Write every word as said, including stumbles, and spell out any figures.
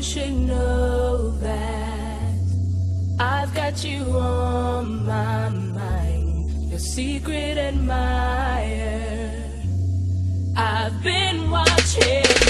you should know that I've got you on my mind, your secret admirer. I've been watching